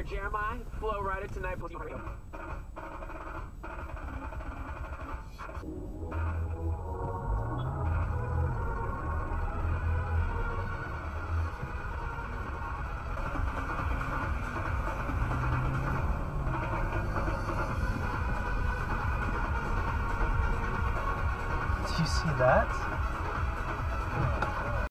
Jeremiah, flow rider tonight. Do you see that?